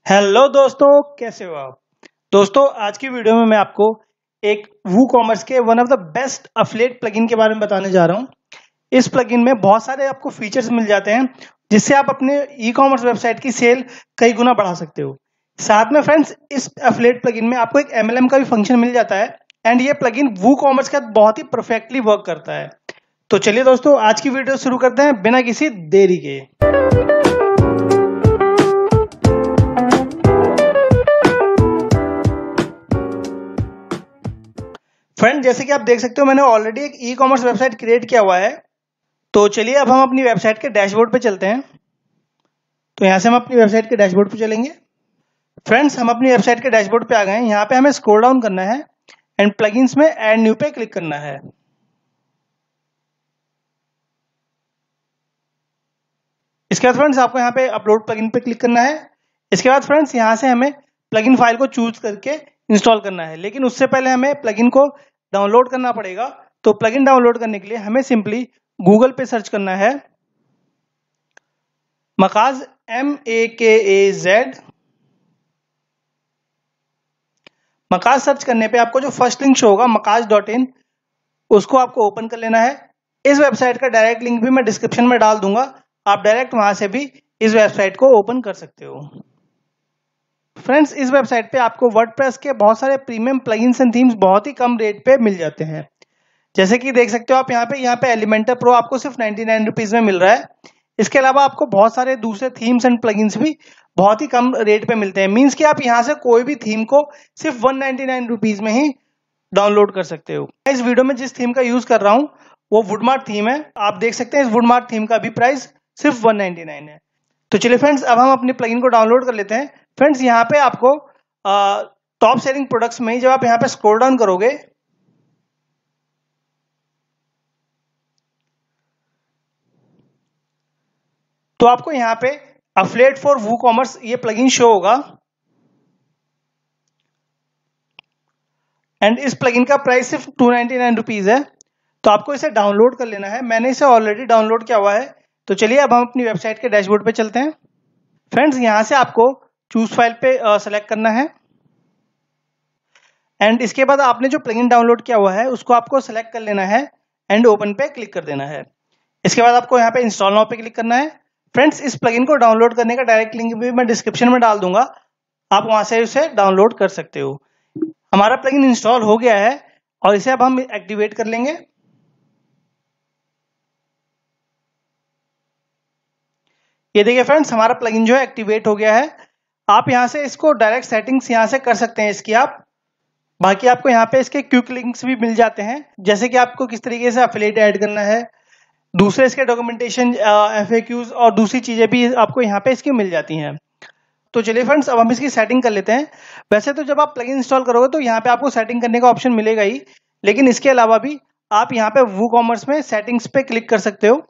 Hello दोस्तों, कैसे हो आप। दोस्तों, आज की वीडियो में मैं आपको एक वूकॉमर्स के one of the best affiliate plugin के बारे में बताने जा रहा हूं। इस प्लगइन में बहुत सारे आपको फीचर्स मिल जाते हैं जिससे आप अपने ई कॉमर्स वेबसाइट की सेल कई गुना बढ़ा सकते हो। साथ में फ्रेंड्स, इस अफिलिएट प्लगइन में आपको एक एमएलएम का भी फंक्शन मिल जाता है एंड ये प्लगइन वूकॉमर्स के साथ बहुत ही परफेक्टली वर्क करता है। तो चलिए दोस्तों, आज की वीडियो शुरू करते हैं बिना किसी देरी के। फ्रेंड, जैसे कि आप देख सकते हो, मैंने ऑलरेडी एक ई कॉमर्स वेबसाइट क्रिएट किया हुआ है। तो चलिए अब हम अपनी वेबसाइट के डैशबोर्ड पे चलते हैं। तो यहाँ से हम अपनी वेबसाइट के डैशबोर्ड पे चलेंगे। फ्रेंड्स, हम अपनी वेबसाइट के डैशबोर्ड पे आ गए हैं। यहाँ पे हमें स्क्रॉल डाउन करना है एंड प्लगइन्स में ऐड न्यू पे क्लिक करना है। इसके बाद फ्रेंड्स, आपको यहाँ पे अपलोड प्लगइन पे क्लिक करना है। इसके बाद फ्रेंड्स, यहाँ से हमें प्लगइन फाइल को चूज करके इंस्टॉल करना है, लेकिन उससे पहले हमें प्लगइन को डाउनलोड करना पड़ेगा। तो प्लगइन डाउनलोड करने के लिए हमें सिंपली गूगल पे सर्च करना है मकाज MAKAZ। मकाज सर्च करने पे आपको जो फर्स्ट लिंक शो होगा makaaz.in, उसको आपको ओपन कर लेना है। इस वेबसाइट का डायरेक्ट लिंक भी मैं डिस्क्रिप्शन में डाल दूंगा, आप डायरेक्ट वहां से भी इस वेबसाइट को ओपन कर सकते हो। फ्रेंड्स, इस वेबसाइट पे आपको वर्डप्रेस के बहुत सारे प्रीमियम प्लगइन्स एंड थीम्स बहुत ही कम रेट पे मिल जाते हैं। जैसे कि देख सकते हो आप यहाँ पे एलिमेंटर प्रो आपको सिर्फ 99 रुपीज में मिल रहा है। इसके अलावा आपको बहुत सारे दूसरे थीम्स एंड प्लगइन्स भी बहुत ही कम रेट पे मिलते हैं। मींस कि आप यहाँ से कोई भी थीम को सिर्फ 199 रुपीज में ही डाउनलोड कर सकते हो। इस वीडियो में जिस थीम का यूज कर रहा हूँ वो वुडमार्ट थीम है। आप देख सकते हैं इस वुडमार्ट थीम का भी प्राइस सिर्फ 199 है। तो चलिए फ्रेंड्स, अब हम अपने प्लगइन को डाउनलोड कर लेते हैं। फ्रेंड्स, यहाँ पे आपको टॉप सेलिंग प्रोडक्ट्स में ही जब आप यहाँ पे स्क्रॉल डाउन करोगे तो आपको यहाँ पे अफिलिएट फॉर वूकॉमर्स ये प्लगइन शो होगा एंड इस प्लगइन का प्राइस सिर्फ 299 रुपीज है। तो आपको इसे डाउनलोड कर लेना है। मैंने इसे ऑलरेडी डाउनलोड किया हुआ है। तो चलिए अब हम अपनी वेबसाइट के डैशबोर्ड पे चलते हैं। फ्रेंड्स, यहाँ से आपको चूज फाइल पे सेलेक्ट करना है एंड इसके बाद आपने जो प्लगइन डाउनलोड किया हुआ है उसको आपको सेलेक्ट कर लेना है एंड ओपन पे क्लिक कर देना है। इसके बाद आपको यहाँ पे इंस्टॉल नाउ पे क्लिक करना है। फ्रेंड्स, इस प्लगइन को डाउनलोड करने का डायरेक्ट लिंक भी मैं डिस्क्रिप्शन में डाल दूंगा, आप वहां से उसे डाउनलोड कर सकते हो। हमारा प्लगइन इंस्टॉल हो गया है और इसे अब हम एक्टिवेट कर लेंगे। ये देखिए फ्रेंड्स, हमारा प्लगइन जो है एक्टिवेट हो गया है। आप यहाँ से इसको डायरेक्ट सेटिंग्स यहाँ से कर सकते हैं इसकी आप। बाकी आपको यहाँ पे इसके क्विक लिंक्स भी मिल जाते हैं, जैसे कि आपको किस तरीके से अफिलिएट ऐड करना है, दूसरे इसके डॉक्यूमेंटेशन, FAQs और दूसरी चीजें भी आपको यहाँ पे इसकी मिल जाती हैं। तो चलिए फ्रेंड्स, अब हम इसकी सेटिंग कर लेते हैं। वैसे तो जब आप प्लगइन इंस्टॉल करोगे तो यहाँ पे आपको सेटिंग करने का ऑप्शन मिलेगा ही, लेकिन इसके अलावा भी आप यहाँ पे वूकॉमर्स में सेटिंग्स पे क्लिक कर सकते हो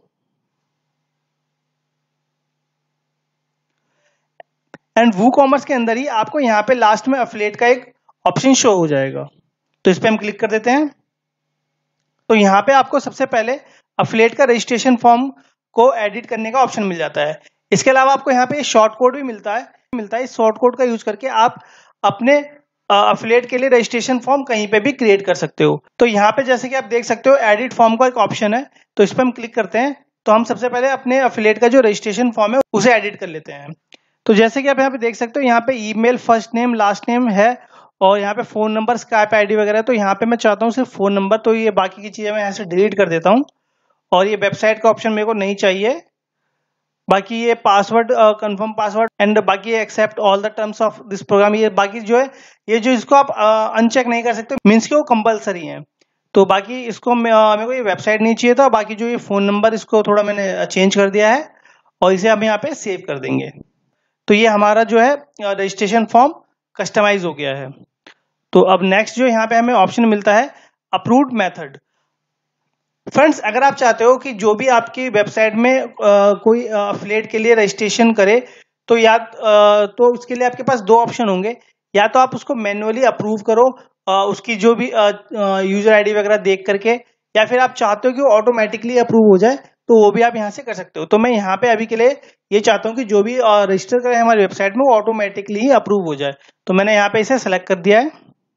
एंड वूकॉमर्स के अंदर ही आपको यहाँ पे लास्ट में अफिलिएट का एक ऑप्शन शो हो जाएगा। तो इस पे हम क्लिक कर देते हैं। तो यहाँ पे आपको सबसे पहले अफिलिएट का रजिस्ट्रेशन फॉर्म को एडिट करने का ऑप्शन मिल जाता है। इसके अलावा आपको यहाँ पे शॉर्ट कोड भी मिलता है। इस शॉर्ट कोड का यूज करके आप अपने अफिलिएट के लिए रजिस्ट्रेशन फॉर्म कहीं पे भी क्रिएट कर सकते हो। तो यहाँ पे जैसे कि आप देख सकते हो एडिट फॉर्म का एक ऑप्शन है, तो इस पर हम क्लिक करते हैं। तो हम सबसे पहले अपने अफिलिएट का जो रजिस्ट्रेशन फॉर्म है उसे एडिट कर लेते हैं। तो जैसे कि आप यहाँ पे देख सकते हो, यहाँ पे email, first name, last name है और यहाँ पे फोन नंबर, स्काइप आईडी वगैरह। तो यहाँ पे मैं चाहता हूँ सिर्फ फोन नंबर, तो ये बाकी की चीजें मैं यहाँ से डिलीट कर देता हूँ और ये वेबसाइट का ऑप्शन मेरे को नहीं चाहिए। बाकी ये पासवर्ड, कंफर्म पासवर्ड एंड बाकी accept all the terms of this program, ये बाकी जो है ये जो इसको आप अनचेक नहीं कर सकते, मीन्स कि वो कंपलसरी है। तो बाकी इसको मेरे को ये वेबसाइट नहीं चाहिए था। बाकी जो ये फोन नंबर, इसको थोड़ा मैंने चेंज कर दिया है और इसे हम यहाँ पे सेव कर देंगे। तो ये हमारा जो है रजिस्ट्रेशन फॉर्म कस्टमाइज हो गया है। तो अब नेक्स्ट जो यहाँ पे हमें ऑप्शन मिलता है अप्रूव्ड मेथड। फ्रेंड्स, अगर आप चाहते हो कि जो भी आपकी वेबसाइट में कोई अफिलिएट के लिए रजिस्ट्रेशन करे तो तो उसके लिए आपके पास दो ऑप्शन होंगे। या तो आप उसको मैन्युअली अप्रूव करो उसकी जो भी यूजर आईडी वगैरह देख करके, या फिर आप चाहते हो कि ऑटोमेटिकली अप्रूव हो जाए तो वो भी आप यहाँ से कर सकते हो। तो मैं यहाँ पे अभी के लिए ये चाहता हूँ कि जो भी रजिस्टर करें हमारी वेबसाइट में वो ऑटोमेटिकली ही अप्रूव हो जाए। तो मैंने यहाँ पे इसे सेलेक्ट कर दिया है।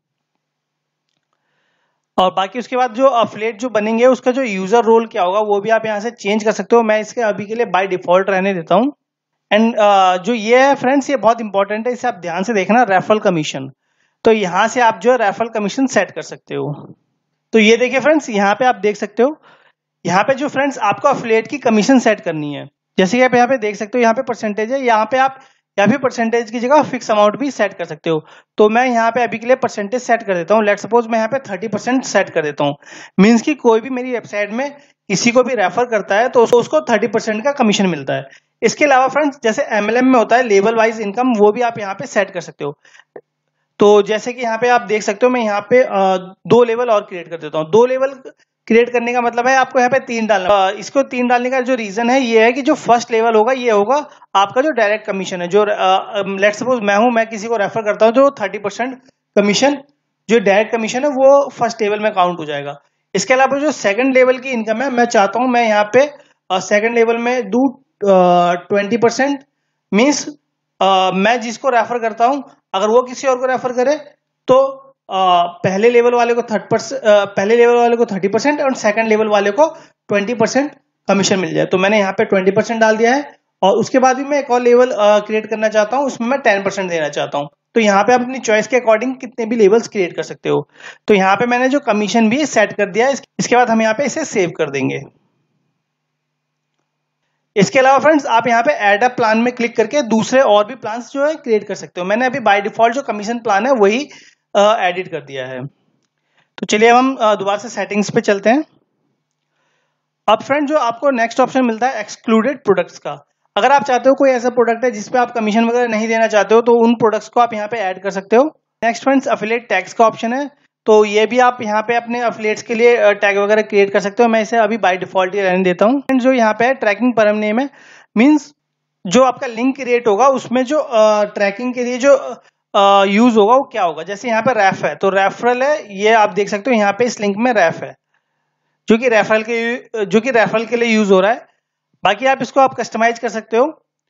और बाकी उसके बाद जो अफिलिएट जो बनेंगे उसका जो यूजर रोल क्या होगा वो भी आप यहाँ से चेंज कर सकते हो। मैं इसके अभी के लिए बाय डिफॉल्ट रहने देता हूँ। एंड जो ये है फ्रेंड्स, ये बहुत इंपॉर्टेंट है, इसे आप ध्यान से देखना, रेफरल कमीशन। तो यहाँ से आप जो है रेफरल कमीशन सेट कर सकते हो। तो ये देखिए फ्रेंड्स, यहाँ पे आप देख सकते हो, यहाँ पे जो फ्रेंड्स आपको अफिलिएट की कमीशन सेट करनी है, जैसे कि आप यहाँ पे देख सकते हो, यहाँ पे परसेंटेज है, यहाँ पे आप या फिर परसेंटेज की जगह फिक्स अमाउंट भी सेट कर सकते हो। तो मैं यहाँ पे अभी के लिए परसेंटेज सेट कर देता हूँ। लेट सपोज मैं यहाँ पे 30% सेट कर देता हूँ। मीन्स कि कोई भी मेरी वेबसाइट में किसी को भी रेफर करता है तो उसको 30% का कमीशन मिलता है। इसके अलावा फ्रेंड्स, जैसे MLM में होता है लेवल वाइज इनकम, वो भी आप यहाँ पे सेट कर सकते हो। तो जैसे कि यहाँ पे आप देख सकते हो, मैं यहाँ पे 2 लेवल और क्रिएट कर देता हूँ। 2 लेवल क्रिएट करने का मतलब है आपको यहाँ पे 3 डालना। इसको 3 डालने का जो रीजन है ये है कि जो फर्स्ट लेवल होगा ये होगा आपका जो डायरेक्ट कमीशन है। जो लेट सपोज मैं किसी को रेफर करता हूँ, जो 30% कमीशन जो डायरेक्ट कमीशन है वो फर्स्ट लेवल में काउंट हो जाएगा। इसके अलावा जो सेकंड लेवल की इनकम है, मैं चाहता हूँ मैं यहाँ पे सेकंड लेवल में दू 20%। मीन्स मैं जिसको रेफर करता हूँ अगर वो किसी और को रेफर करे तो पहले लेवल वाले को 30% और सेकंड लेवल वाले को 20% कमीशन मिल जाए। तो मैंने यहाँ पे 20% डाल दिया है। और उसके बाद भी मैं एक और लेवल क्रिएट करना चाहता हूँ, उसमें मैं 10% देना चाहता हूँ। तो यहाँ पे आप अपनी चॉइस के अकॉर्डिंग कितने भी लेवल्स क्रिएट कर सकते हो। तो यहाँ पे मैंने जो कमीशन भी सेट कर दिया है। इसके बाद हम यहाँ पे इसे सेव कर देंगे। इसके अलावा फ्रेंड्स, आप यहाँ पे ऐड अ प्लान में क्लिक करके दूसरे और भी प्लान्स जो है क्रिएट कर सकते हो। मैंने अभी बाय डिफॉल्ट जो कमीशन प्लान है वही एडिट कर दिया है। तो चलिए अब हम दोबारा से सेटिंग्स पे चलते हैं। अब फ्रेंड, जो आपको नेक्स्ट ऑप्शन मिलता है एक्सक्लूडेड प्रोडक्ट्स का। अगर आप चाहते हो कोई ऐसा प्रोडक्ट है जिसपे आप कमीशन वगैरह नहीं देना चाहते हो तो उन प्रोडक्ट्स को आप यहाँ पे ऐड कर सकते हो। नेक्स्ट फ्रेंड्स, अफिलिएट टैग्स का ऑप्शन है। तो ये भी आप यहाँ पे अपने अफिलिएट्स के लिए टैग वगैरह क्रिएट कर सकते हो। मैं इसे अभी बाय डिफॉल्ट ही रहने देता हूँ। जो यहाँ पे है ट्रैकिंग परम नेम है, मीन्स जो आपका लिंक क्रिएट होगा उसमें जो ट्रैकिंग के लिए जो यूज होगा वो क्या होगा। जैसे यहाँ पे रेफ है तो रेफरल है, ये आप देख सकते हो यहाँ पे इस लिंक में रेफ है जो कि रेफरल के लिए यूज हो रहा है। बाकी आप इसको आप कस्टमाइज कर सकते हो।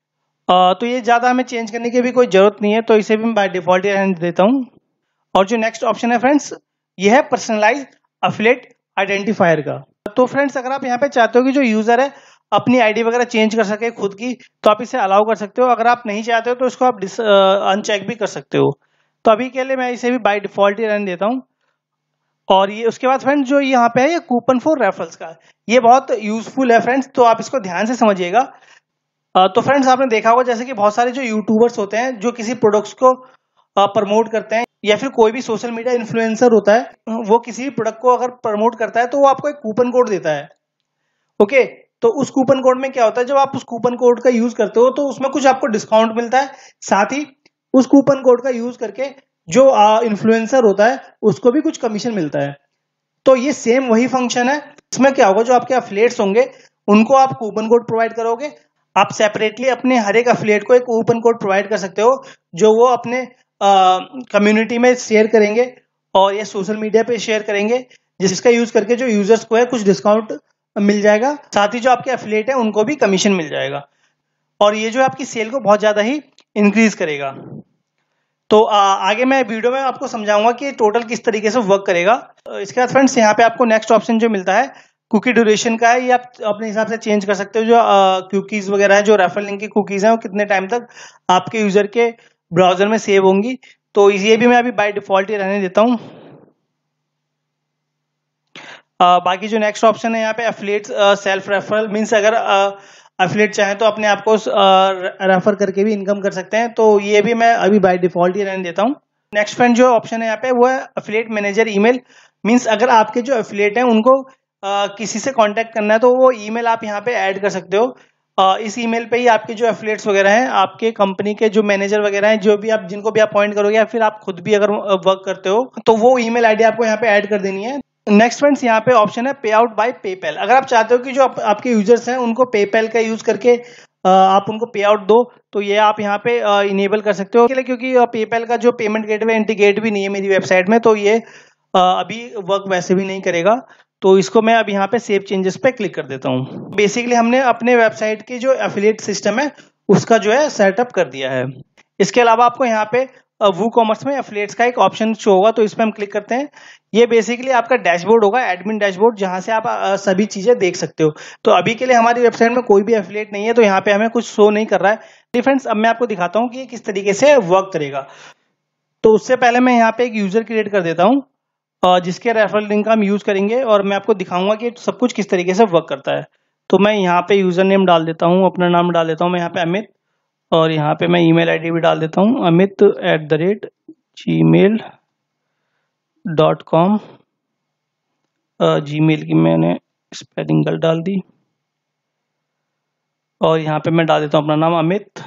तो ये ज्यादा हमें चेंज करने की भी कोई जरूरत नहीं है, तो इसे भी मैं बाय डिफॉल्ट ही रहने देता हूँ। और जो नेक्स्ट ऑप्शन है फ्रेंड्स, ये है पर्सनलाइज अफिलिएट आइडेंटिफायर का। तो फ्रेंड्स, अगर आप यहाँ पे चाहते हो कि जो यूजर है अपनी आईडी वगैरह चेंज कर सके खुद की, तो आप इसे अलाउ कर सकते हो। अगर आप नहीं चाहते हो तो इसको आप अनचेक भी कर सकते हो। तो अभी के लिए मैं इसे भी बाय डिफॉल्ट ही रहने देता हूँ। और ये उसके बाद फ्रेंड्स, जो यहाँ पे है ये कूपन फॉर रेफरल्स का, ये बहुत यूजफुल है फ्रेंड्स, तो आप इसको ध्यान से समझिएगा। तो फ्रेंड्स, आपने देखा होगा जैसे कि बहुत सारे जो यूट्यूबर्स होते हैं जो किसी प्रोडक्ट्स को प्रमोट करते हैं, या फिर कोई भी सोशल मीडिया इन्फ्लुएंसर होता है वो किसी भी प्रोडक्ट को अगर प्रमोट करता है तो वो आपको एक कूपन कोड देता है। ओके, तो उस कूपन कोड में क्या होता है, जब आप उस कूपन कोड का यूज करते हो तो उसमें कुछ आपको डिस्काउंट मिलता है। साथ ही उस कूपन कोड का यूज करके जो इन्फ्लुएंसर होता है उसको भी कुछ कमीशन मिलता है। तो ये सेम वही फंक्शन है। इसमें क्या होगा, जो आपके अफिलिएट्स होंगे उनको आप कूपन कोड प्रोवाइड करोगे। आप सेपरेटली अपने हर एक अफिलिएट को एक कूपन कोड प्रोवाइड कर सकते हो जो वो अपने कम्युनिटी में शेयर करेंगे और ये सोशल मीडिया पे शेयर करेंगे, जिसका यूज करके जो यूजर्स को है कुछ डिस्काउंट मिल जाएगा। साथ ही जो आपके अफिलिएट है उनको भी कमीशन मिल जाएगा और ये जो आपकी सेल को बहुत ज्यादा ही इंक्रीज करेगा। तो आगे मैं वीडियो में आपको समझाऊंगा कि टोटल किस तरीके से वर्क करेगा। इसके बाद फ्रेंड्स, यहाँ पे आपको नेक्स्ट ऑप्शन जो मिलता है कुकी ड्यूरेशन का है। ये आप अपने हिसाब से चेंज कर सकते हो। जो कुकीज वगैरह है, जो रेफरल लिंक की कुकीज हैं, वो कितने टाइम तक आपके यूजर के ब्राउजर में सेव होंगी। तो ये भी मैं अभी बाय डिफॉल्ट ही रहने देता हूँ। बाकी जो नेक्स्ट ऑप्शन है यहाँ पे एफिलिएट सेल्फ रेफरल, मीन्स अगर एफिलिएट चाहे तो अपने आप को रेफर करके भी इनकम कर सकते हैं। तो ये भी मैं अभी बाय डिफॉल्ट ही रहने देता हूँ। नेक्स्ट फ्रेंड, जो ऑप्शन है यहाँ पे वो है एफिलिएट मैनेजर ईमेल। मीन्स अगर आपके जो एफिलिएट हैं उनको किसी से कांटेक्ट करना है तो वो ईमेल आप यहाँ पे ऐड कर सकते हो। इस ईमेल पे ही आपके जो एफिलिएट्स वगैरह हैं, आपके कंपनी के जो मैनेजर वगैरह हैं, जो भी आप जिनको भी अपॉइंट करोगे या फिर आप खुद भी अगर वर्क करते हो तो वो ईमेल आईडी आपको यहाँ पे ऐड कर देनी है। नेक्स्ट फ्रेंड्स, यहाँ पे ऑप्शन है पे आउट बाय पेपैल। अगर आप चाहते हो कि जो आपके यूजर्स हैं उनको पेपैल का यूज करके आप उनको पे आउट दो, तो ये आप यहाँ पे इनेबल कर सकते हो। क्योंकि पेपैल का जो पेमेंट गेटवे इंटीग्रेट भी नहीं है मेरी वेबसाइट में, तो ये अभी वर्क वैसे भी नहीं करेगा। तो इसको मैं अब यहाँ पे सेव चेंजेस पे क्लिक कर देता हूँ। बेसिकली हमने अपने वेबसाइट की जो एफिलिएट सिस्टम है उसका जो है सेटअप कर दिया है। इसके अलावा आपको यहाँ पे वूकॉमर्स में एफिलिएट्स का एक ऑप्शन शो होगा, तो इस पर हम क्लिक करते हैं। ये बेसिकली आपका डैशबोर्ड होगा, एडमिन डैशबोर्ड, जहां से आप सभी चीजें देख सकते हो। तो अभी के लिए हमारी वेबसाइट में कोई भी एफिलिएट नहीं है, तो यहाँ पे हमें कुछ शो नहीं कर रहा है। फ्रेंड्स, अब मैं आपको दिखाता हूँ कि ये किस तरीके से वर्क करेगा। तो उससे पहले मैं यहाँ पे एक यूजर क्रिएट कर देता हूँ जिसके रेफरल लिंक हम यूज करेंगे, और मैं आपको दिखाऊंगा कि सब कुछ किस तरीके से वर्क करता है। तो मैं यहाँ पे यूजर नेम डाल देता हूँ, अपना नाम डाल देता हूँ मैं यहाँ पे अमित, और यहाँ पे मैं ईमेल आईडी भी डाल देता हूँ amit@gmail.com। जीमेल की मैंने स्पेलिंग गलत डाल दी, और यहाँ पे मैं डाल देता हूँ अपना नाम अमित,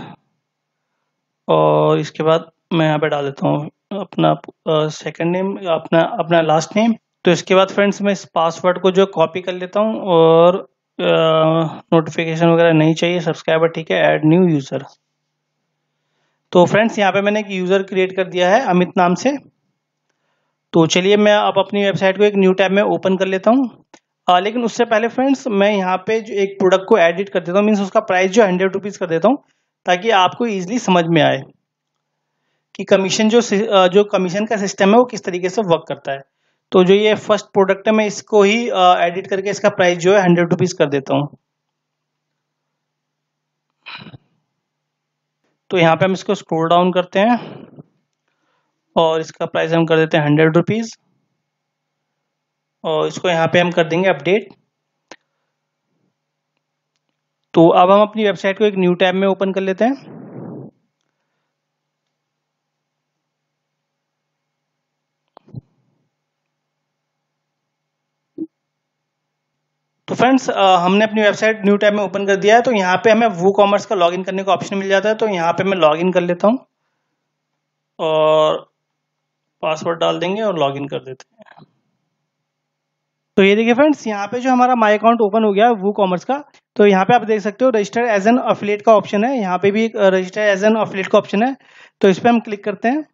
और इसके बाद मैं यहाँ पे डाल देता हूँ अपना सेकंड नेम, अपना अपना लास्ट नेम। तो इसके बाद फ्रेंड्स मैं इस पासवर्ड को जो कॉपी कर लेता हूँ, और नोटिफिकेशन वगैरह नहीं चाहिए, सब्सक्राइबर ठीक है, ऐड न्यू यूजर। तो फ्रेंड्स यहाँ पे मैंने एक यूजर क्रिएट कर दिया है अमित नाम से। तो चलिए मैं अब अपनी वेबसाइट को एक न्यू टैब में ओपन कर लेता हूँ। लेकिन उससे पहले फ्रेंड्स मैं यहाँ पे जो एक प्रोडक्ट को एडिट कर देता हूँ, मीन्स उसका प्राइस जो 100 रुपीज़ कर देता हूँ, ताकि आपको ईजिली समझ में आए कि कमीशन जो कमीशन का सिस्टम है वो किस तरीके से वर्क करता है। तो जो ये फर्स्ट प्रोडक्ट है, मैं इसको ही एडिट करके इसका प्राइस जो है 100 रुपीज़ कर देता हूँ। तो यहाँ पे हम इसको स्क्रॉल डाउन करते हैं, और इसका प्राइस हम कर देते हैं 100 रुपीज़, और इसको यहाँ पे हम कर देंगे अपडेट। तो अब हम अपनी वेबसाइट को एक न्यू टैब में ओपन कर लेते हैं। तो फ्रेंड्स हमने अपनी वेबसाइट न्यू टैब में ओपन कर दिया है। तो यहाँ पे हमें वूकॉमर्स का लॉगिन करने का ऑप्शन मिल जाता है। तो यहाँ पे मैं लॉगिन कर लेता हूँ, और पासवर्ड डाल देंगे और लॉगिन कर देते हैं। तो ये देखिए फ्रेंड्स, यहाँ पे जो हमारा माई अकाउंट ओपन हो गया है वूकॉमर्स का। तो यहाँ पे आप देख सकते हो रजिस्टर एज एन अफिलिएट का ऑप्शन है, यहाँ पे भी एक रजिस्टर एज एन अफिलिएट का ऑप्शन है। तो इस पर हम क्लिक करते हैं।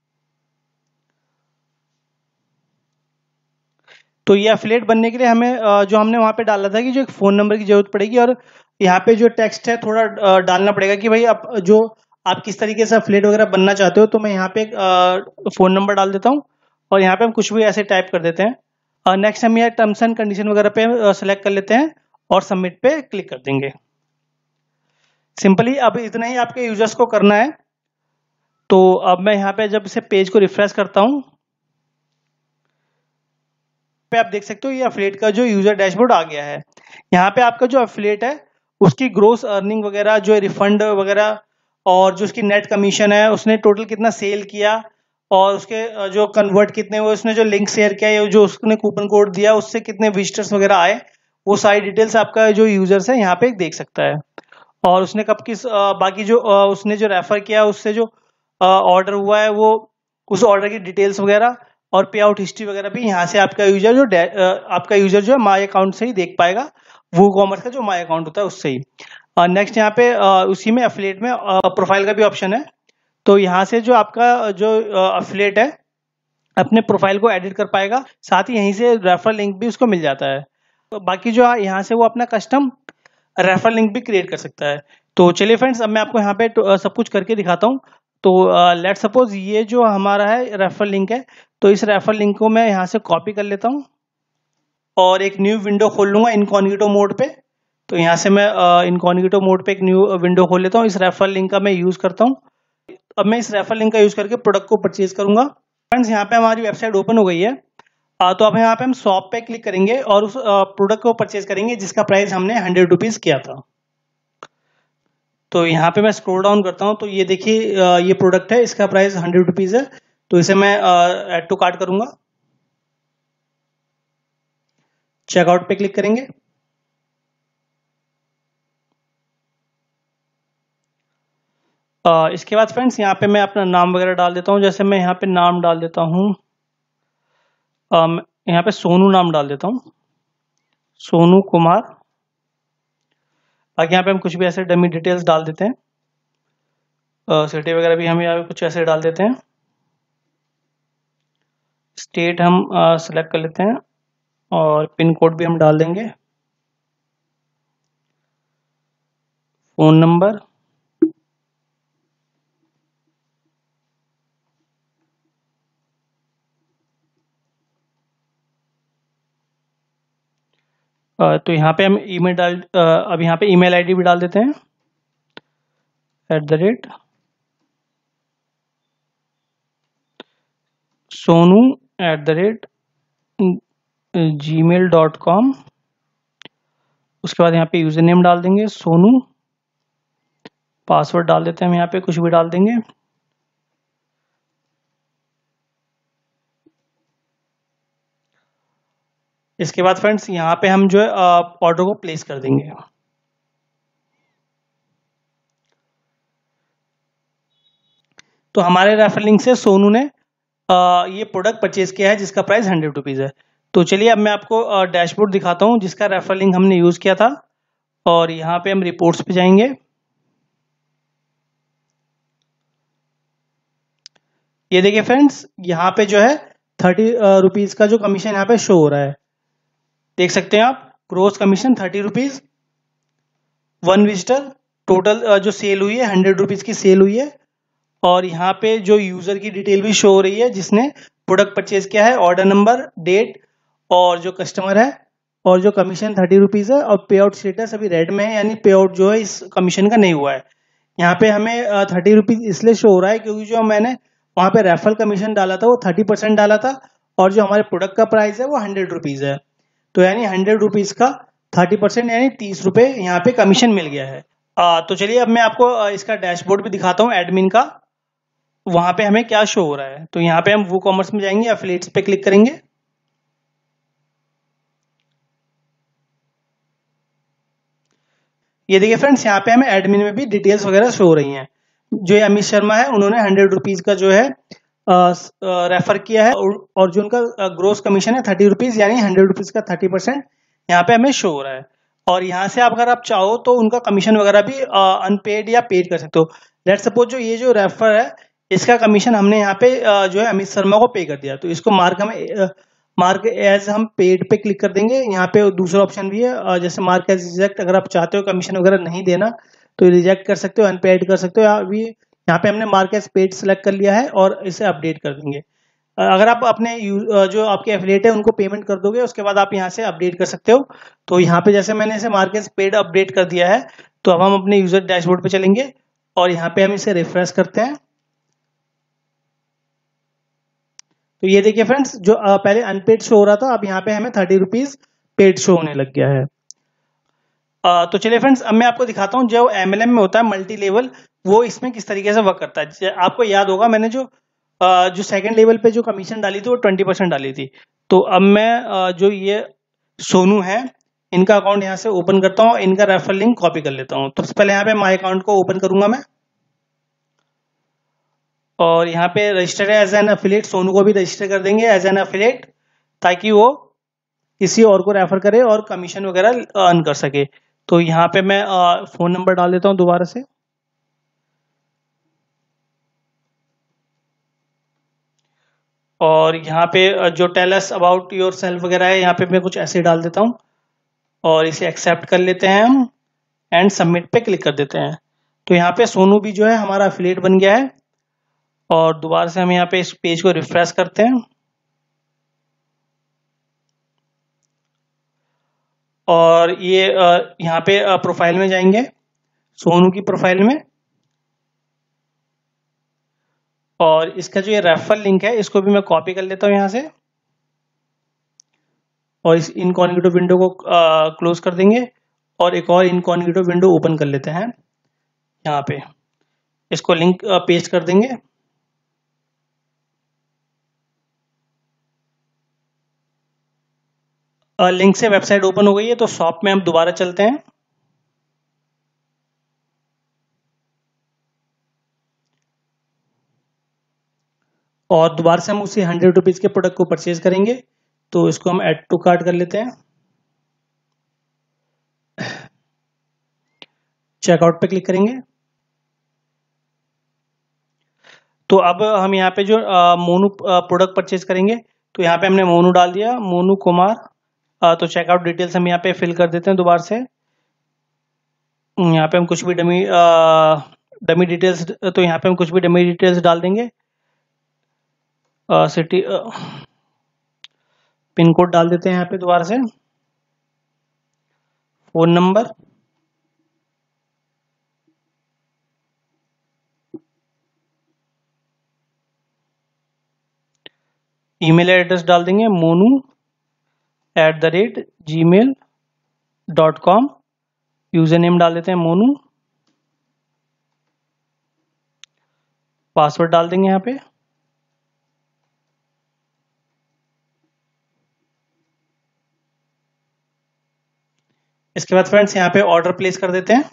तो ये अफिलिएट बनने के लिए हमें जो हमने वहाँ पे डाला था कि जो एक फ़ोन नंबर की ज़रूरत पड़ेगी, और यहाँ पे जो टेक्स्ट है थोड़ा डालना पड़ेगा कि भाई आप किस तरीके से अफिलिएट वगैरह बनना चाहते हो। तो मैं यहाँ पे एक फ़ोन नंबर डाल देता हूँ, और यहाँ पे हम कुछ भी ऐसे टाइप कर देते हैं। नेक्स्ट हम यहाँ टर्म्स एंड कंडीशन वगैरह पे सेलेक्ट कर लेते हैं, और सबमिट पे क्लिक कर देंगे। सिंपली अब इतना ही आपके यूजर्स को करना है। तो अब मैं यहाँ पे जब से पेज को रिफ्रेश करता हूँ, पे आप देख सकते हो ये अफिलिएट का जो यूजर डैशबोर्ड आ गया है। यहाँ पे आपका जो अफिलिएट है उसकी ग्रोस अर्निंग वगैरह, जो रिफंड वगैरह, और जो उसकी नेट कमीशन है, उसने टोटल कितना सेल किया, और उसके जो कन्वर्ट कितने हुए, उसने जो लिंक शेयर किया, या जो उसने कूपन कोड दिया उससे कितने विजिटर्स वगैरह आए, वो सारी डिटेल्स आपका जो यूजर्स है यहाँ पे देख सकता है। और उसने कब किस बाकी जो उसने जो रेफर किया, उससे जो ऑर्डर हुआ है, वो उस ऑर्डर की डिटेल्स वगैरह और पे आउट हिस्ट्री वगैरह भी यहाँ से आपका यूजर जो है माई अकाउंट से ही देख पाएगा। वूकॉमर्स का जो माई अकाउंट होता है उससे ही। नेक्स्ट यहाँ पे उसी में एफिलिएट में प्रोफाइल का भी ऑप्शन है। तो यहाँ से जो आपका जो एफिलिएट है अपने प्रोफाइल को एडिट कर पाएगा, साथ ही यहीं से रेफरल लिंक भी उसको मिल जाता है। तो बाकी जो यहाँ से वो अपना कस्टम रेफरल लिंक भी क्रिएट कर सकता है। तो चलिए फ्रेंड्स, अब मैं आपको यहाँ पे सब कुछ करके दिखाता हूँ। तो लेट सपोज ये जो हमारा है रेफरल लिंक है, तो इस रेफरल लिंक को मैं यहाँ से कॉपी कर लेता हूँ, और एक न्यू विंडो खोल लूंगा इनकॉग्निटो मोड पे। तो यहाँ से मैं इनकॉग्निटो मोड पे एक न्यू विंडो खोल लेता हूँ। इस रेफरल लिंक का मैं यूज करता हूँ। अब मैं इस रेफरल लिंक का यूज करके प्रोडक्ट को परचेज करूंगा। फ्रेंड्स, यहाँ पे हमारी वेबसाइट ओपन हो गई है। तो अब यहाँ पे हम शॉप पे क्लिक करेंगे, और उस प्रोडक्ट को परचेज करेंगे जिसका प्राइस हमने 100 रुपीज़ किया था। तो यहाँ पे मैं स्क्रॉल डाउन करता हूँ, तो ये देखिए ये प्रोडक्ट है, इसका प्राइस 100 रुपीज़ है। तो इसे मैं ऐड टू कार्ट करूंगा, चेकआउट पे क्लिक करेंगे। इसके बाद फ्रेंड्स यहाँ पे मैं अपना नाम वगैरह डाल देता हूँ। जैसे मैं यहाँ पे नाम डाल देता हूँ, यहाँ पे सोनू नाम डाल देता हूँ, सोनू कुमार। बाकी यहाँ पे हम कुछ भी ऐसे डमी डिटेल्स डाल देते हैं, सिटी वगैरह भी हम यहाँ पे कुछ ऐसे डाल देते हैं। स्टेट हम सेलेक्ट कर लेते हैं और पिन कोड भी हम डाल देंगे, फ़ोन नंबर, तो यहाँ पे हम ईमेल अब यहाँ पे ईमेल आईडी भी डाल देते हैं sonu@gmail.com। उसके बाद यहाँ पे यूज़र नेम डाल देंगे सोनू, पासवर्ड डाल देते हैं हम यहाँ पे कुछ भी डाल देंगे। इसके बाद फ्रेंड्स यहाँ पे हम जो है ऑर्डर को प्लेस कर देंगे। तो हमारे रेफर लिंक से सोनू ने ये प्रोडक्ट परचेज किया है जिसका प्राइस 100 रुपीज़ है। तो चलिए अब मैं आपको डैशबोर्ड दिखाता हूँ जिसका रेफर लिंक हमने यूज़ किया था, और यहाँ पे हम रिपोर्ट्स पे जाएंगे। ये देखिए फ्रेंड्स, यहाँ पे जो है 30 रुपीज़ का जो कमीशन यहाँ पे शो हो रहा है, देख सकते हैं आप। Gross commission 30 rupees, 1 visitor, total जो सेल हुई है 100 रुपीज़ की सेल हुई है। और यहाँ पे जो यूज़र की डिटेल भी शो हो रही है जिसने प्रोडक्ट परचेज किया है, ऑर्डर नंबर, डेट और जो कस्टमर है, और जो कमीशन 30 रुपीज़ है। और पे आउट स्टेटस अभी रेड में है, यानी पे आउट जो है इस कमीशन का नहीं हुआ है। यहाँ पे हमें 30 रुपीज़ इसलिए शो हो रहा है क्योंकि जो मैंने वहाँ पे रेफरल कमीशन डाला था वो 30% डाला था, और जो हमारे प्रोडक्ट का प्राइस है वो 100 रुपीज़ है। तो यानी 100 रुपीज़ का 30% यानी 30 रुपये यहाँ पे कमीशन मिल गया है। तो चलिए अब मैं आपको इसका डैशबोर्ड भी दिखाता हूँ एडमिन का, वहां पे हमें क्या शो हो रहा है। तो यहाँ पे हम वूकॉमर्स में जाएंगे, एफिलिएट्स पे क्लिक करेंगे। ये देखिए फ्रेंड्स, यहाँ पे हमें एडमिन में भी डिटेल्स वगैरह शो हो रही हैं। जो ये अमित शर्मा है उन्होंने 100 रुपीज़ का जो है रेफर किया है, और जो उनका ग्रोस कमीशन है 30 रुपीज़, यानी 100 रुपीज़ का 30% यहाँ पे हमें शो हो रहा है। और यहाँ से अगर आप चाहो तो उनका कमीशन वगैरह भी अनपेड या पेड कर सकते हो। लेट सपोज जो ये जो रेफर है इसका कमीशन हमने यहाँ पे जो है अमित शर्मा को पे कर दिया, तो इसको मार्क एज हम पेड पे क्लिक कर देंगे। यहाँ पे दूसरा ऑप्शन भी है, जैसे मार्क एज रिजेक्ट, अगर आप चाहते हो कमीशन वगैरह नहीं देना तो रिजेक्ट कर सकते हो, अनपेड कर सकते हो। अभी यहाँ पे हमने मार्क एज पेड सेलेक्ट कर लिया है और इसे अपडेट कर देंगे। अगर आप अपने जो आपके एफिलिएट है उनको पेमेंट कर दोगे उसके बाद आप यहाँ से अपडेट कर सकते हो। तो यहाँ पे जैसे मैंने इसे मार्क एज पेड अपडेट कर दिया है, तो अब हम अपने यूजर डैशबोर्ड पे चलेंगे और यहाँ पे हम इसे रिफ्रेश करते हैं। तो ये देखिए फ्रेंड्स, जो पहले अनपेड शो हो रहा था अब यहाँ पे हमें 30 रुपीज़ पेड शो होने लग गया है। तो चलिए फ्रेंड्स, अब मैं आपको दिखाता हूँ जो एमएलएम में होता है मल्टी लेवल, वो इसमें किस तरीके से वर्क करता है। आपको याद होगा मैंने जो सेकंड लेवल पे जो कमीशन डाली थी वो 20% डाली थी। तो अब मैं जो ये सोनू है इनका अकाउंट यहाँ से ओपन करता हूँ, इनका रेफर लिंक कॉपी कर लेता हूँ। तो सबसे पहले यहाँ पे माई अकाउंट को ओपन करूंगा मैं, और यहाँ पे register as an affiliate, Sonu को भी रजिस्टर कर देंगे एज एन एफिलिएट, ताकि वो किसी और को रेफर करे और कमीशन वगैरह अर्न कर सके। तो यहाँ पे मैं फोन नंबर डाल देता हूँ दोबारा से, और यहाँ पे जो tell us about yourself वगैरह है यहाँ पे मैं कुछ ऐसे डाल देता हूँ, और इसे एक्सेप्ट कर लेते हैं हम, एंड सबमिट पे क्लिक कर देते हैं। तो यहाँ पे सोनू भी जो है हमारा एफिलिएट बन गया है। और दोबारा से हम यहाँ पे इस पेज को रिफ्रेश करते हैं, और ये यहाँ पे प्रोफाइल में जाएंगे, सोनू की प्रोफाइल में, और इसका जो ये रेफर लिंक है इसको भी मैं कॉपी कर लेता हूँ यहाँ से, और इस इनकॉग्निटो विंडो को क्लोज कर देंगे, और एक और इनकॉग्निटो विंडो ओपन कर लेते हैं। यहाँ पे इसको लिंक पेस्ट कर देंगे। लिंक से वेबसाइट ओपन हो गई है, तो शॉप में हम दोबारा चलते हैं। और दोबारा से हम उसी 100 रुपीज़ के प्रोडक्ट को परचेज करेंगे, तो इसको हम ऐड टू कार्ट कर लेते हैं, चेकआउट पे क्लिक करेंगे। तो अब हम यहाँ पे जो मोनू प्रोडक्ट परचेज करेंगे, तो यहाँ पे हमने मोनू डाल दिया, मोनू कुमार तो चेकआउट डिटेल्स हम यहाँ पे फिल कर देते हैं दोबारा से। यहाँ पे हम कुछ भी डमी डिटेल्स, तो यहाँ पे हम कुछ भी डमी डिटेल्स डाल देंगे। सिटी, पिन कोड डाल देते हैं यहाँ पे दोबारा से, फोन नंबर, ईमेल एड्रेस डाल देंगे monu@gmail.com, यूजर नेम डाल देते हैं मोनू, पासवर्ड डाल देंगे यहाँ पे। इसके बाद फ्रेंड्स यहाँ पे ऑर्डर प्लेस कर देते हैं।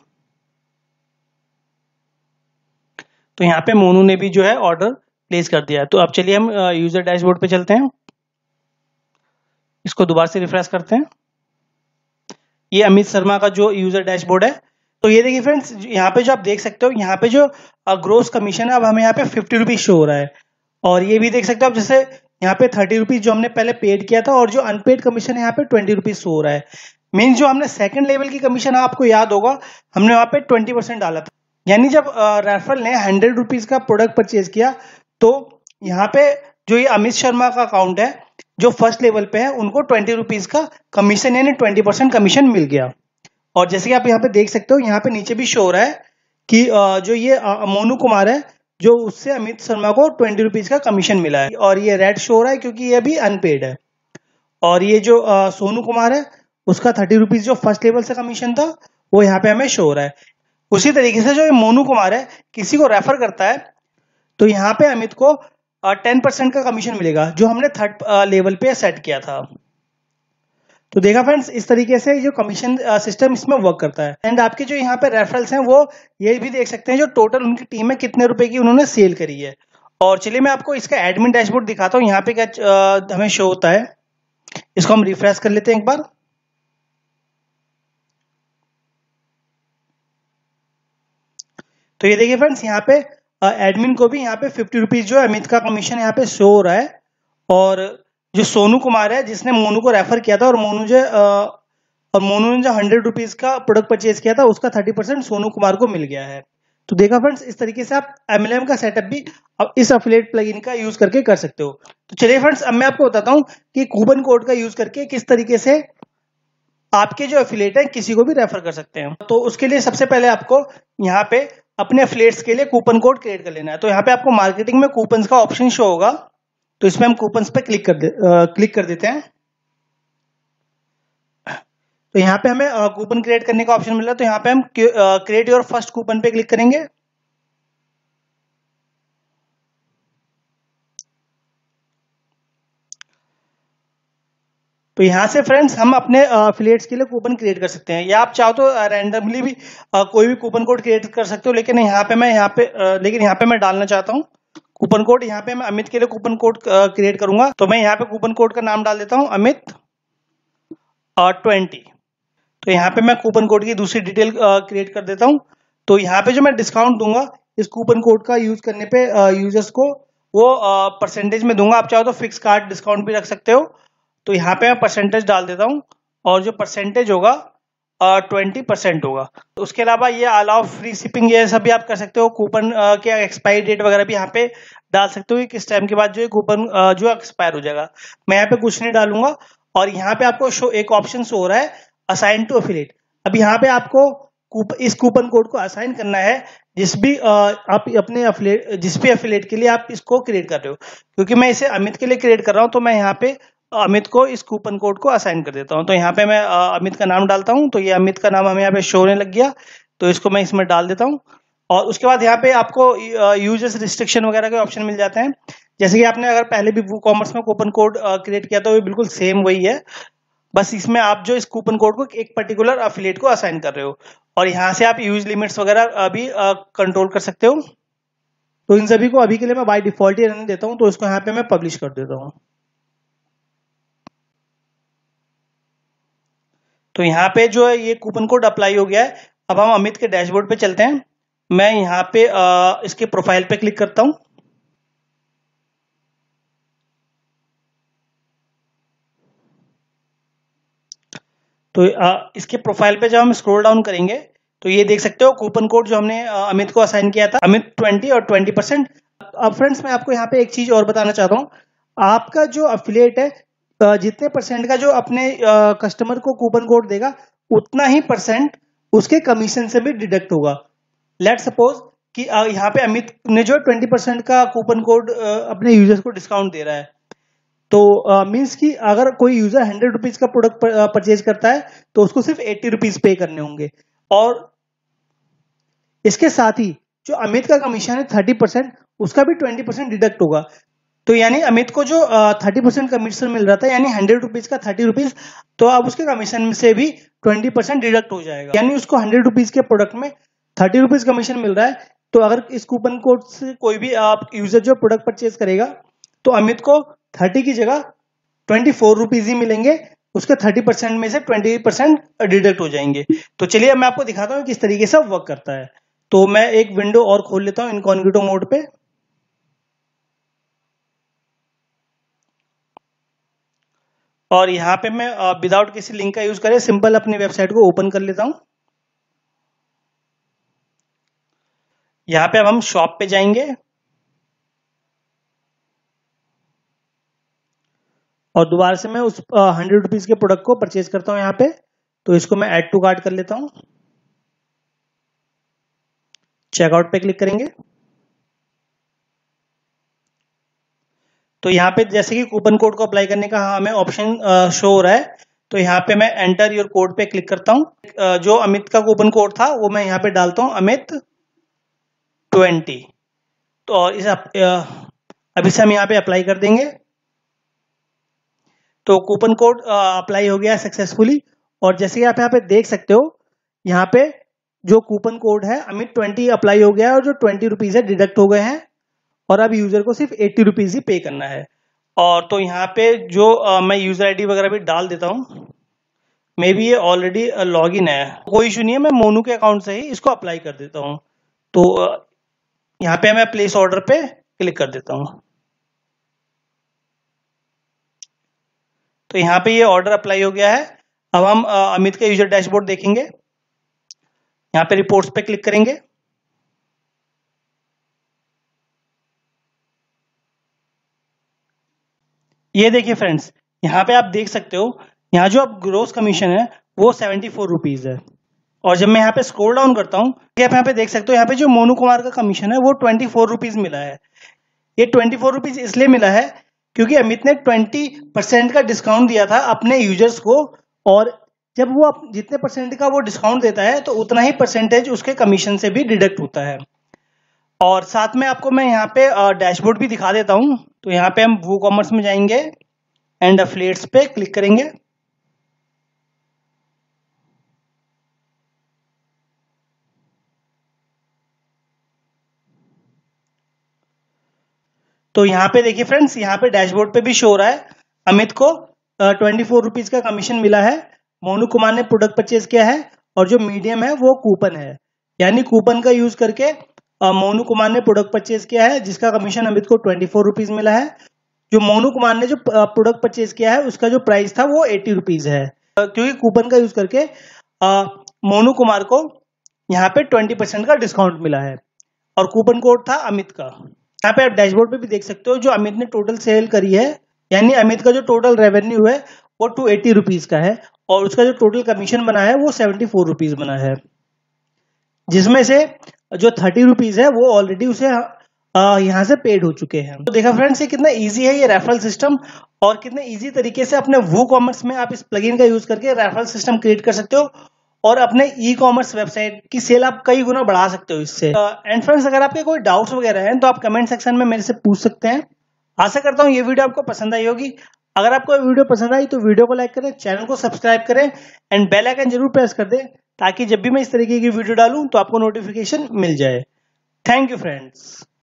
तो यहाँ पे मोनू ने भी जो है ऑर्डर प्लेस कर दिया है। तो अब चलिए हम यूजर डैशबोर्ड पे चलते हैं, इसको दोबारा से रिफ्रेश करते हैं। ये अमित शर्मा का जो यूजर डैशबोर्ड है। तो ये देखिए फ्रेंड्स, यहाँ पे जो आप देख सकते हो, यहाँ पे जो ग्रोस कमीशन है अब हमें यहाँ पे 50 रुपीज शो हो रहा है। और ये भी देख सकते हो आप, जैसे यहाँ पे 30 रुपीज जो हमने पहले पेड किया था, और जो अनपेड कमीशन है यहाँ पे 20 रुपीज शो हो रहा है। मीन्स जो हमने सेकंड लेवल की कमीशन है, आपको याद होगा हमने वहाँ पे 20% डाला था। यानी जब रेफरल ने 100 रुपीज का प्रोडक्ट परचेज किया, तो यहाँ पे जो ये अमित शर्मा का अकाउंट है जो फर्स्ट लेवल पे है, उनको 20 रुपीज का कमीशन यानी 20% कमीशन मिल गया। और जैसे कि आप यहाँ पे देख सकते हो, यहाँ पे नीचे भी शो हो रहा है कि जो ये मोनू कुमार है, जो उससे अमित शर्मा को 20 रुपीज का कमीशन मिला है। और ये रेड शो हो रहा है क्योंकि ये अभी अनपेड है। और ये जो सोनू कुमार है, उसका 30 रुपीज जो फर्स्ट लेवल से कमीशन था, वो यहाँ पे हमें शो हो रहा है। उसी तरीके से जो ये मोनू कुमार है, किसी को रेफर करता है, तो यहाँ पे अमित को 10% का कमीशन मिलेगा, जो हमने थर्ड लेवल पे सेट किया था। तो देखा फ्रेंड्स, इस तरीके से जो कमीशन सिस्टम इसमें वर्क करता है। एंड आपके जो यहाँ पे रेफरल्स हैं, वो ये भी देख सकते हैं जो टोटल उनकी टीम में कितने रुपए की उन्होंने सेल करी है। और चलिए मैं आपको इसका एडमिन डैशबोर्ड दिखाता हूँ, यहाँ पे क्या हमें शो होता है। इसको हम रिफ्रेश कर लेते हैं एक बार। तो ये देखिए फ्रेंड्स, यहाँ पे एडमिन को भी यहाँ पे 50 रुपीज जो है अमित का कमीशन यहाँ पे शो हो रहा है। और जो सोनू कुमार है, जिसने मोनू को रेफर किया था, और मोनू ने जो 100 रुपीज का प्रोडक्ट परचेज किया था, उसका 30% सोनू कुमार को मिल गया है। तो देखा फ्रेंड्स, इस तरीके से आप एमएलएम का सेटअप भी अब इस अफिलिएट प्लगइन का यूज करके कर सकते हो। तो चलिए फ्रेंड्स, अब मैं आपको बताता हूँ कि कूपन कोड का यूज करके किस तरीके से आपके जो एफिलिएट है किसी को भी रेफर कर सकते हैं। तो उसके लिए सबसे पहले आपको यहाँ पे अपने एफिलिएट्स के लिए कूपन कोड क्रिएट कर लेना है। तो यहाँ पे आपको मार्केटिंग में कूपन्स का ऑप्शन शो होगा, तो इसमें हम कूपन्स पे क्लिक कर देते हैं। तो यहाँ पे हमें कूपन क्रिएट करने का ऑप्शन मिल रहा है। तो यहाँ पे हम क्रिएट योर फर्स्ट कूपन पे क्लिक करेंगे। तो यहाँ से फ्रेंड्स हम अपने अफिलिएट्स के लिए कूपन क्रिएट कर सकते हैं, या आप चाहो तो रैंडमली भी कोई भी कूपन कोड क्रिएट कर सकते हो। लेकिन यहाँ पे मैं डालना चाहता हूँ कूपन कोड। यहाँ पे मैं अमित के लिए कूपन कोड क्रिएट करूंगा। तो मैं यहाँ पे कूपन कोड का नाम डाल देता हूँ अमित 20। तो यहाँ पे मैं कूपन कोड की दूसरी डिटेल क्रिएट कर देता हूँ। तो यहाँ पे जो मैं डिस्काउंट दूंगा इस कूपन कोड का यूज करने पे यूजर्स को, वो परसेंटेज में दूंगा। आप चाहो तो फिक्स कार्ड डिस्काउंट भी रख सकते हो। तो यहाँ पे मैं परसेंटेज डाल देता हूँ, और जो परसेंटेज होगा 20% होगा। तो उसके अलावा ये अलाउ फ्री शिपिंग, ये सब भी आप कर सकते हो। कूपन के एक्सपायरी डेट वगैरह भी यहाँ पे डाल सकते हो कि किस टाइम के बाद जो कूपन जो एक्सपायर हो जाएगा। मैं यहाँ पे कुछ नहीं डालूंगा। और यहाँ पे आपको एक ऑप्शन शो हो रहा है असाइन टू एफिलिएट। अब यहाँ पे आपको इस कूपन कोड को असाइन करना है जिस भी आप अपने जिस भी एफिलिएट के लिए आप इसको क्रिएट कर रहे हो। क्योंकि मैं इसे अमित के लिए क्रिएट कर रहा हूँ, तो मैं यहाँ पे अमित को इस कूपन कोड को असाइन कर देता हूँ। तो यहाँ पे मैं अमित का नाम डालता हूँ। तो ये अमित का नाम हमें यहाँ पे शो होने लग गया, तो इसको मैं इसमें डाल देता हूँ। और उसके बाद यहाँ पे आपको यूजर्स रिस्ट्रिक्शन वगैरह के ऑप्शन मिल जाते हैं। जैसे कि आपने अगर पहले भी वू कॉमर्स में कूपन कोड क्रिएट किया तो ये बिल्कुल सेम वही है, बस इसमें आप जो इस कूपन कोड को एक पर्टिकुलर अफिलिएट को असाइन कर रहे हो। और यहाँ से आप यूज लिमिट्स वगैरह भी कंट्रोल कर सकते हो। तो इन सभी को अभी के लिए मैं बाय डिफॉल्ट ही रहने देता हूँ। तो इसको यहाँ पे मैं पब्लिश कर देता हूँ। तो यहाँ पे जो है ये कूपन कोड अप्लाई हो गया है। अब हम अमित के डैशबोर्ड पे चलते हैं। मैं यहाँ पे इसके प्रोफाइल पे क्लिक करता हूँ। तो इसके प्रोफाइल पे जब हम स्क्रॉल डाउन करेंगे तो ये देख सकते हो कूपन कोड जो हमने अमित को असाइन किया था, अमित 20 और 20%। अब फ्रेंड्स मैं आपको यहाँ पे एक चीज और बताना चाहता हूँ, आपका जो अफिलिएट है जितने परसेंट का जो अपने कस्टमर को कूपन कोड देगा उतना ही परसेंट उसके कमीशन से भी डिडक्ट होगा। लेट सपोज कि यहाँ पे अमित ने जो 20% का कूपन कोड अपने यूजर्स को डिस्काउंट दे रहा है, तो मीन्स कि अगर कोई यूजर 100 रुपीज का प्रोडक्ट परचेज करता है तो उसको सिर्फ 80 रुपीज पे करने होंगे। और इसके साथ ही जो अमित का कमीशन है 30%, उसका भी 20% डिडक्ट होगा। तो यानी अमित को जो 30% कमीशन मिल रहा था, यानी 100 रुपीज का 30 रुपीज, तो अब उसके कमीशन से भी 20% डिडक्ट हो जाएगा। यानी उसको 100 रुपीज के प्रोडक्ट में 30 रुपीज कमीशन मिल रहा है। तो अगर इस कूपन कोड से कोई भी आप यूजर जो प्रोडक्ट परचेज करेगा तो अमित को 30 की जगह 24 रुपीज ही मिलेंगे, उसके 30% में से 20% डिडक्ट हो जाएंगे। तो चलिए मैं आपको दिखाता हूँ किस तरीके से वर्क करता है। तो मैं एक विंडो और खोल लेता हूँ इनकॉग्निटो मोड पे, और यहाँ पे मैं विदाउट किसी लिंक का यूज करे सिंपल अपनी वेबसाइट को ओपन कर लेता हूँ। यहाँ पे अब हम शॉप पे जाएंगे और दोबारा से मैं उस 100 रुपीज के प्रोडक्ट को परचेज करता हूँ यहाँ पे। तो इसको मैं ऐड टू कार्ट कर लेता हूँ, चेकआउट पे क्लिक करेंगे। तो यहाँ पे जैसे कि कूपन कोड को अप्लाई करने का हमें ऑप्शन शो हो रहा है, तो यहाँ पे मैं एंटर योर कोड पे क्लिक करता हूँ। जो अमित का कूपन कोड था वो मैं यहाँ पे डालता हूँ, अमित 20। तो इस अभी से हम यहाँ पे अप्लाई कर देंगे। तो कूपन कोड अप्लाई हो गया सक्सेसफुली। और जैसे कि आप यहाँ पे देख सकते हो, यहाँ पे जो कूपन कोड है अमित 20 अप्लाई हो गया है और जो 20 रुपीज है डिडक्ट हो गए हैं, और अब यूजर को सिर्फ 80 रुपीज ही पे करना है। और तो यहाँ पे जो मैं यूजर आईडी वगैरह भी डाल देता हूँ, मे बी ये ऑलरेडी लॉग इन है, कोई इशू नहीं है, मैं मोनू के अकाउंट से ही इसको अप्लाई कर देता हूँ। तो यहाँ पे मैं प्लेस ऑर्डर पे क्लिक कर देता हूँ। तो यहाँ पे ये ऑर्डर अप्लाई हो गया है। अब हम अमित का यूजर डैशबोर्ड देखेंगे, यहाँ पे रिपोर्ट्स पे क्लिक करेंगे। ये देखिए फ्रेंड्स, यहाँ पे आप देख सकते हो, यहाँ जो अब ग्रोस कमीशन है वो 74 रुपीज है। और जब मैं यहाँ पे स्क्रॉल डाउन करता हूँ, आप यहाँ पे देख सकते हो, यहाँ पे जो मोनू कुमार का कमीशन है वो 24 रुपीज मिला है। ये 24 रुपीज इसलिए मिला है क्योंकि अमित ने 20% का डिस्काउंट दिया था अपने यूजर्स को, और जब वो जितने परसेंट का वो डिस्काउंट देता है तो उतना ही परसेंटेज उसके कमीशन से भी डिडक्ट होता है। और साथ में आपको मैं यहाँ पे डैशबोर्ड भी दिखा देता हूँ। तो यहाँ पे हम वो कॉमर्स में जाएंगे एंड अफिलिएट्स पे क्लिक करेंगे। तो यहाँ पे देखिए फ्रेंड्स, यहाँ पे डैशबोर्ड पे भी शो हो रहा है अमित को 24 रुपीज का कमीशन मिला है, मोनू कुमार ने प्रोडक्ट परचेज किया है, और जो मीडियम है वो कूपन है। यानी कूपन का यूज करके मोनू कुमार ने प्रोडक्ट परचेज किया है जिसका कमीशन अमित को 24 रुपीज मिला है। जो मोनू कुमार ने जो प्रोडक्ट परचेज किया है उसका जो प्राइस था वो 80 रुपीज है, क्योंकि कूपन का यूज करके मोनू कुमार को यहाँ पे 20% का डिस्काउंट मिला है, और कूपन कोड था अमित का। यहाँ पे आप डैशबोर्ड पे भी देख सकते हो जो अमित ने टोटल सेल करी है, यानी अमित का जो टोटल रेवेन्यू है वो 280 रुपीज का है, और उसका जो टोटल कमीशन बना है वो 74 रुपीज बना है, जिसमें से जो 30 रुपीज है वो ऑलरेडी उसे यहाँ से पेड हो चुके हैं। तो देखा फ्रेंड्स, ये कितना इजी है ये रेफरल सिस्टम, और कितने इजी तरीके से अपने वो कॉमर्स में आप इस प्लगइन का यूज करके रेफरल सिस्टम क्रिएट कर सकते हो, और अपने ई कॉमर्स वेबसाइट की सेल आप कई गुना बढ़ा सकते हो इससे। एंड फ्रेंड्स, अगर आपके कोई डाउट्स वगैरह हैं तो आप कमेंट सेक्शन में मेरे से पूछ सकते हैं। आशा करता हूँ ये वीडियो आपको पसंद आई होगी। अगर आपको वीडियो पसंद आई तो वीडियो को लाइक करें, चैनल को सब्सक्राइब करें एंड बेल आइकन जरूर प्रेस कर दें, ताकि जब भी मैं इस तरीके की वीडियो डालूं तो आपको नोटिफिकेशन मिल जाए। Thank you friends.